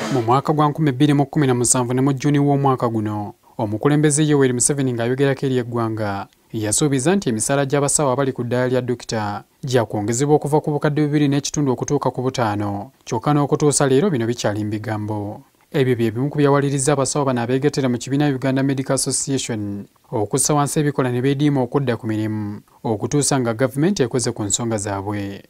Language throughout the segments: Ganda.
Mu mwaka gwa 2017 ne mu Juni w'omwaka guno, omukulembeze Yoweri Museveni ng'ayogerako eri eggwanga yasuubiza nti emisaala gy'abasawo abali ku ddaala lya dokita gya kwongezebwa okuva ku bukadde 2.5 okutuuka ku 5, kyokka n'okutuusa leero bino bikyali mu bigambo. Ebyo bye bimu ku byawaliriza abasawo bano abeegattira mu kibiina Uganda Medical Association okussa wansi ebikola ne bediima okudda ku mirimu okutuusa nga gavumenti ekoze ku nsonga zaabwe.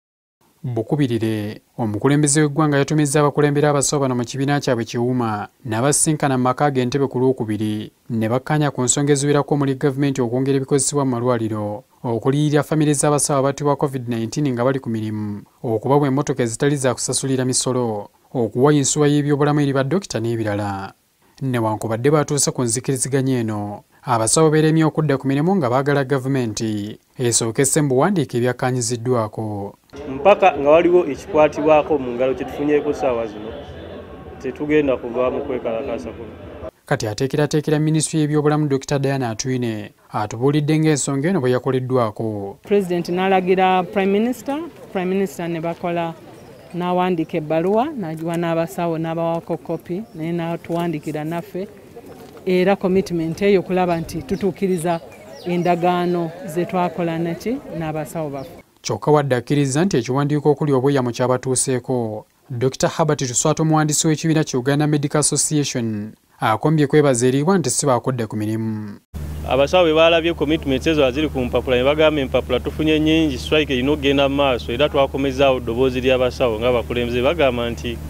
Bukubirire, omukulembeze w'eggwanga yatumizza abakulembera abasawo bano mu kibiina kyabwe Kiwuma n'abasisinkana mu mukaaga entebe ku lw'okubiri ne bakkaanya ku nsonga eziwerako omuli gavumenti okwongera ebikozesebwa mu malwaliro, okuliyirira famire z'abasawo abattibwa COVID-19 nga bali ku mirimu, okubawa emmotoka ezitali za kusasulira misolo, okuwa yinsuwa y'ebyobulamu eri baddokita n'ebirala. Newankubadde batuuse ku nzikiriziganya eno, abasawo beeremye okudda ku mirimu nga baagala gavumenti esookese mu buwandiike ebyakkaanyiziddwako. Mpaka nga waliwo ekikwatibwako mu ngalo kye tufunyeeko ssaawa zino, tetugenda kuva mu kwekalakaasa kuno. Kati ateekerateekera minisitule y'ebyobulamu Dr. Diana Atwine atubuulidde ng'ensonga eno bwe yakoleddwako. Pulezidenti n'alagira Prime Minister ne bakola n'awandiika ebbaluwa n'agiwa n'abasawo n'abawaako kopi naye n'atuwandiikira naffe era commitment eyo kulaba nti tutuukiriza endagaano ze twakola n'abasawo baffe. Kyokka wadde akkiriza nti ekiwandiiko okuli obweyamo kyabatuuseeko, Dr. Herbert Tuswato omuwandiisi w'ekibiina ki Uganda Medical Association akombye kwebaza eriibwa nti si baakudde ku mirimu. Abasawo bwe baalabye commitments ezo ziri ku mpapula ne bagamba empapula tufunye nnyingi, strike erina okugenda mu maaso era twakomezaawo ddoboozi ly'abasawo ng'abakulembeze bagamba nti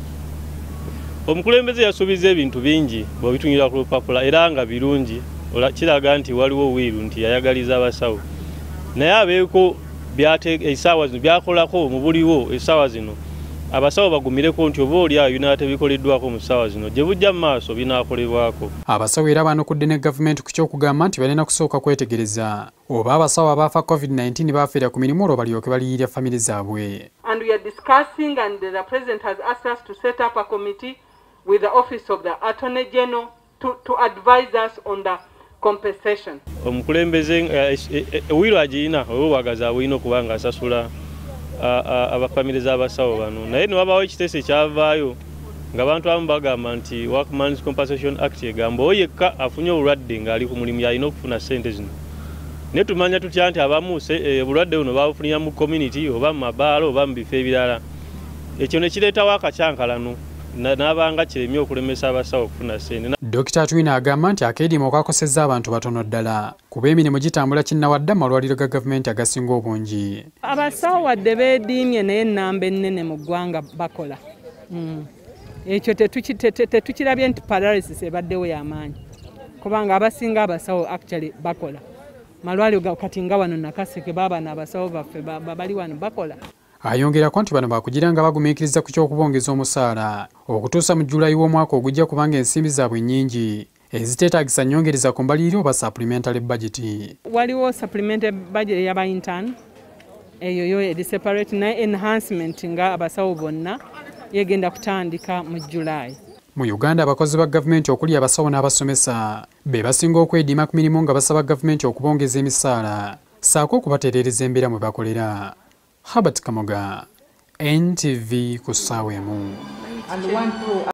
omukulembeze yasuubiza ebintu bingi bw'obitunyira ku lupapula era nga birungi, kiraga nti waliwo wiiru nti yayagaliza abasawo. Naye abeeko essaawa zino byakolako mu buliwo essaawa zino, abasawo bagumireko nti oba oliawo ebinala tebikoleddwako mu ssaawa zino, gye bujja mu maaso binaakolebwako. Abasawo era baanukudde ne gavumenti ku ky'okugamba nti balina kusooka kwetegereza oba abasawo abaafa COVID-19 baafiira ku mirimu olwo balyoke baliyirira famire zaabwe. And we are discussing and the President has asked us to set up a committee with the Office of the Attorney General to advise us on the compensation. Omukulembeze wiiru agirina olw'obwagazi abulina okuba ng'asasula abafamire z'abasawo bano, naye ne wabaawo ekiteeso ekyavaayo ng'abantu abamu bagamba nti Workmen's Compensation Act egamba oyo yekka afunye obulwadde ng'ali ku mulimu yalina okufuna ssente zino. Naye tumanya tutya nti abamu obulwadde buno babufunira mu community oba mu mabaala oba mu bifo ebirala. Ekyo ne kireetawo akacyankalano n'abanga kiremye okulemesa abasawo okufuna ssente. Dr. Atwine agamba nti akediimo kakosezza abantu batono ddala kuba emirimu gitambula kinnawadde amalwaliro ga gavumenti agasinga obungi. Abasawo wadde beediimye naye ennamba ennene mu ggwanga bakola. Ekyo tetukirabye nti paralysis ebaddewo y'amaanyi kubanga abasinga abasawo actually bakola. Malwaliro kati nga wano Nakaseke baaba n'abasawo baffe bali wano bakola. Ayongerako nti bano baakugira nga bagumiikiriza ku ky'okubongeza omusaala okutuusa mu Julayi w'omwaka ogujja kubanga ensimbi zaabwe nnyingi eziteetaagisa nnyongereza ku mbaliriro oba supplementary budget. Waliwo supplementary budget ey'aba intern eyo eri separate naye enhancement nga abasawo bonna yegenda kutandika mu Julayi. Mu Uganda abakozi ba gavumenti okuli abasawo n'abasomesa be basinga okwediima ku mirimu nga basaba gavumenti okubongeza emisaala ssaako okubatereereza embeera mwe bakolera. Herbert Kamoga, NTV ku ssaawa emu.